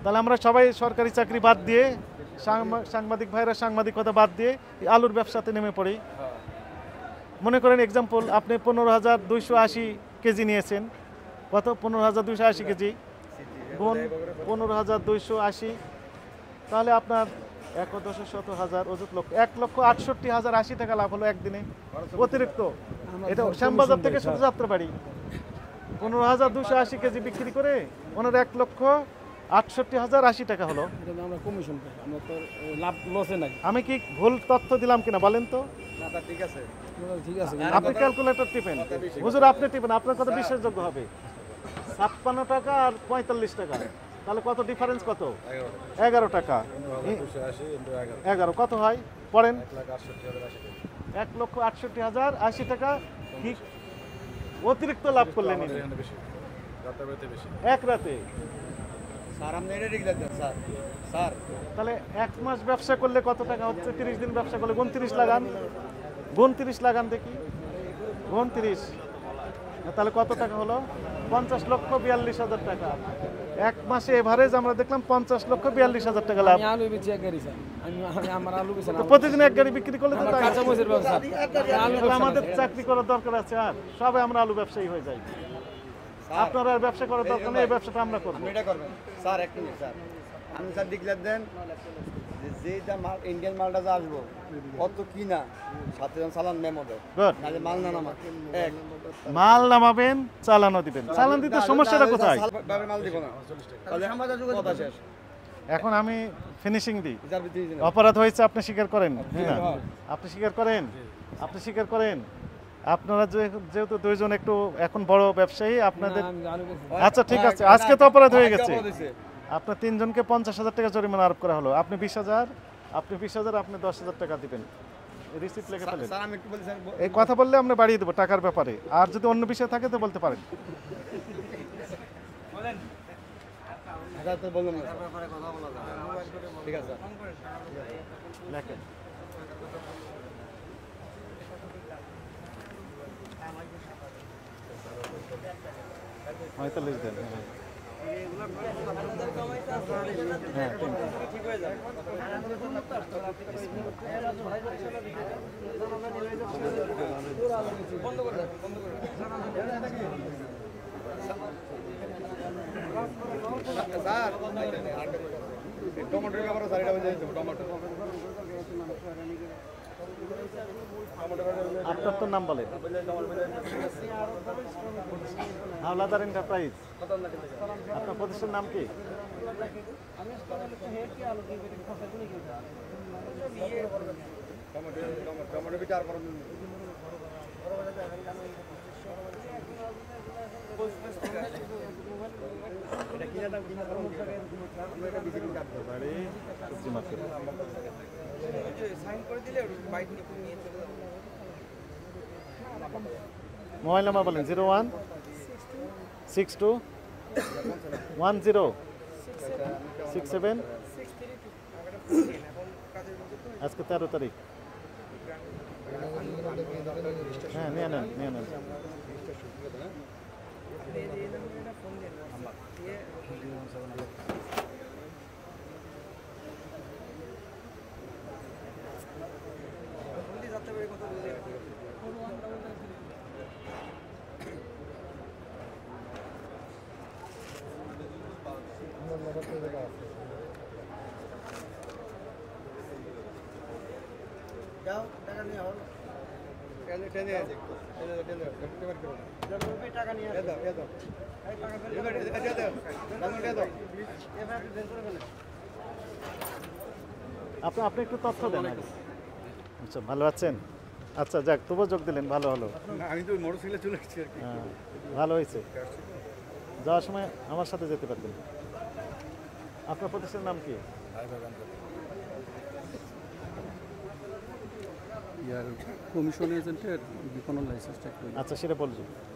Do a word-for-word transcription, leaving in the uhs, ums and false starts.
তাহলে আমরা সবাই সরকারি চাকরি বাদ দিয়ে সাংবাদিক ভাইরা সাংবাদিকতা বাদ দিয়ে আলুর ব্যবসাতে নেমে পড়ি। মনে করেন এক্সাম্পল, আপনি পনেরো হাজার দুইশো আশি কেজি নিয়েছেন। কত? পনেরো হাজার দুইশো আশি কেজি গুণ পনেরো হাজার দুইশো আশি, তাহলে আপনার এক দশ শত হাজার অযুত লক্ষ এক লক্ষ আটষট্টি হাজার আশি টাকা লাভ হলো একদিনে অতিরিক্ত। এটা শ্যামবাজার থেকে শুধু যাত্রাবাড়ি পনেরো হাজার দুশো আশি কেজি বিক্রি করে ওনার এক লক্ষ আটষট্টি হাজার আশি টাকা হলো। আমি কি ভুল তথ্য দিলাম কিনা বলেন তো? আপনি ক্যালকুলেটর টিপেন, হুজুর আপনি টিপেন, আপনার কথা বিশ্বাসযোগ্য হবে। ছাপ্পান্ন টাকা আর পঁয়তাল্লিশ টাকা, তাহলে কত ডিফারেন্স? কত? এগারো টাকা। এগারো কত হয় পড়েন? এক লক্ষ আটষট্টি হাজার আশি টাকা ঠিক অতিরিক্ত লাভ করলেন এক রাতে। তাহলে এক মাস ব্যবসা করলে কত টাকা হচ্ছে? তিরিশ দিন ব্যবসা করলে উনত্রিশ লাগান, উনত্রিশ লাগান দেখি, উনত্রিশ, তাহলে কত টাকা হলো? পঞ্চাশ লক্ষ বিয়াল্লিশ হাজার টাকা এক মাসে এভারেজ আমরা দেখলাম। পঞ্চাশ লক্ষ বিয়াল্লিশ হাজার টাকা লাভ। প্রতিদিন এক গাড়ি বিক্রি করলে আমাদের চাকরি করার দরকার আছে? আর সবাই আমরা আলু ব্যবসায়ী হয়ে যাই। আপনারা আর ব্যবসা করার দরকার নেই, এই ব্যবসাটা আমরা করবো। স্যার এক মিনিট স্যার, আপনি স্যার ডিক্লেয়ার দেন যে মাল ইন্ডিয়ান মালটা যে আসবো কত কি না সাথে চালান মেমো দেয়, নাহলে মাল না নামা এক মাল নামাবেন, চালানো দিবেন। চালান দিতে সমস্যাটা কোথায়? মাল দিব না, তাহলে আমাদের কথা শেষ। এখন আমি ফিনিশিং দিই। অপরাধ হয়েছে আপনি স্বীকার করেন? আপনি স্বীকার করেন? আপনি স্বীকার করেন? আপনারা যেহেতু দুইজন একটু এখন বড় ব্যবসায়ী আপনাদের, আচ্ছা ঠিক আছে, আজকে তো অপরাধ হয়ে গেছে। আপনার তিনজনকে পঞ্চাশ হাজার টাকা জরিমানা আরোপ করা হলো। আপনি বিশ হাজার, আপনি বিশ হাজার, আপনি দশ হাজার টাকা দিবেন। রিসিপ্ট লিখে ফেলেন। এই কথা বললে আমরা বাড়িয়ে দেবো টাকার ব্যাপারে। আর যদি অন্য বিষয় থাকে তো বলতে পারেন। ঠিক আছে লেখেন। পঁয়তাল্লিশ দেন। হ্যাঁ টমেটোর ব্যাপারে স্যার এটা বলে দিতে টমেটো আপনার তো নাম বলেন। হাওলাদার এন্টারপ্রাইজ। আপনার প্রতিষ্ঠান নাম কি? টমেটো বিচার করেন এটা কিনা দাম কিনা দাম আমরা এটা বিক্রি করতে পারি সবজি মার্কেট সাইন করে দিলে বাইক নিয়ে চলে যাবে। মোবাইল নাম্বার বলেন। Zero one six two one zero six seven. আজকে তেরো তারিখ। হ্যাঁ নিয়ে নেন, নিয়ে নেন। যাও টাকা নিয়ে হল টেনে টেনে টেনে টেনে টেনে করো জমি টাকা নিয়ে এ দাও এ দাও এই টাকা ফেলে এ দাও এ দাও দাও এ দাও এবার দেন করে ফেলে। আপনি আপনি একটু তথ্য দেন। আচ্ছা ভালো আছেন? আচ্ছা যাক, তবুও যোগ দিলেন, ভালো হলো। আমি তো মোটরসাইকেলে চলে এসেছি আর কি। হ্যাঁ ভালো হয়েছে। যাওয়ার সময় আমার সাথে যেতে পারবেন। আপনার প্রতিষ্ঠানের নাম কি? ইয়ার কমিশন এজেন্টের বিপণন লাইসেন্সটা। আচ্ছা সেটা বলছি।